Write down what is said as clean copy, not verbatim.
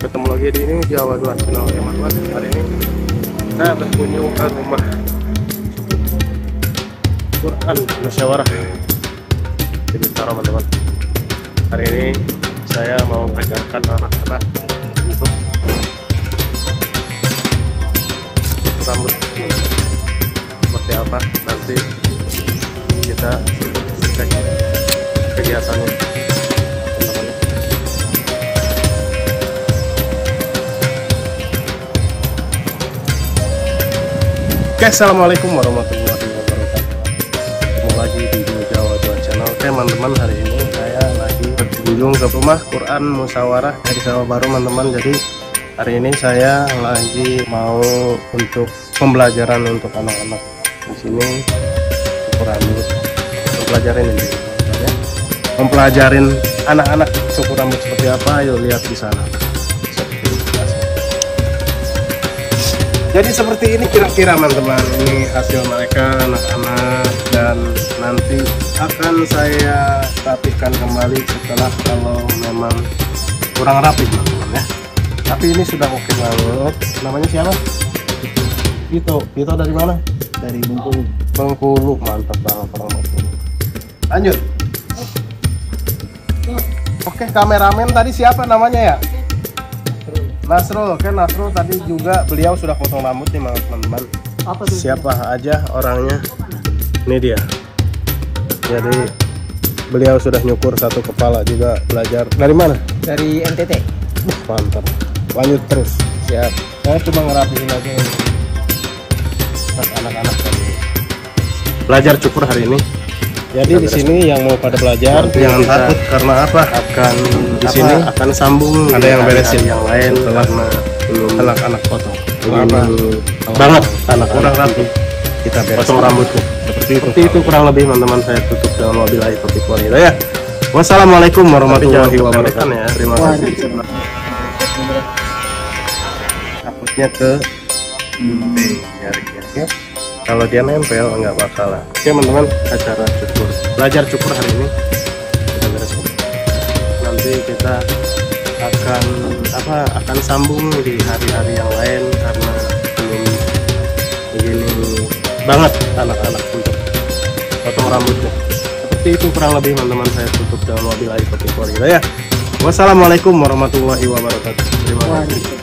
ketemu lagi di ini Jawa 2 Channel teman-teman. Hari ini saya berkunjung ke rumah Quran Musyawarah di Bintaro teman-teman. Hari ini saya mau mengajarkan anak-anak untuk rambut seperti apa, nanti kita cek kegiatannya. Oke, assalamualaikum warahmatullahi wabarakatuh. Ketemu lagi di Jawa 2 Channel teman-teman. Hari ini saya lagi berkunjung ke rumah Quran Musyawarah dari Sawah Baru teman-teman. Jadi hari ini saya lagi mau untuk pembelajaran untuk anak-anak di sini cukur rambut. Mempelajarin ini, ya. Mempelajarin anak-anak cukur rambut seperti apa? Ayo lihat di sana. Jadi seperti ini kira-kira teman-teman, ini hasil mereka anak-anak, dan nanti akan saya rapikan kembali setelah kalau memang kurang rapi teman-teman ya. Tapi ini sudah oke banget. Namanya siapa? Vito. Vito dari mana? Dari Bengkulu. Bengkulu, mantap banget orang Bengkulu. Lanjut. Oke, kameramen tadi siapa namanya ya? Nasrul. Oke, Nasrul tadi juga beliau sudah potong rambut nih teman-teman. Siapa aja orangnya? Ini dia. Jadi beliau sudah nyukur satu kepala juga, belajar dari mana? Dari NTT. Mantap. Lanjut terus. Siap. Saya cuma ngerapiin aja ini. Anak-anak tadi belajar cukur hari ini. Jadi di sini yang mau pada belajar jangan takut, karena apa? Akan di sini akan sambung, ada yang beresin yang lain karena anak-anak potong. Banget anak kurang rapi. Kita potong rambutnya. Seperti itu kurang lebih teman-teman. Saya tutup dengan wabillahi taufiq wal hidayah. Wassalamualaikum warahmatullahi wabarakatuh ya. Terima kasih. Takutnya ke ya. Kalau dia nempel nggak masalah. Oke teman-teman, acara cukur, belajar cukur hari ini kita bereskan. Nanti kita akan sambung di hari-hari yang lain, karena belum begini banget anak-anak untuk potong rambutnya. Seperti itu kurang lebih teman-teman. Saya tutup dengan wabillahi taufiq wal hidayah. Wassalamualaikum warahmatullahi wabarakatuh. Terima kasih.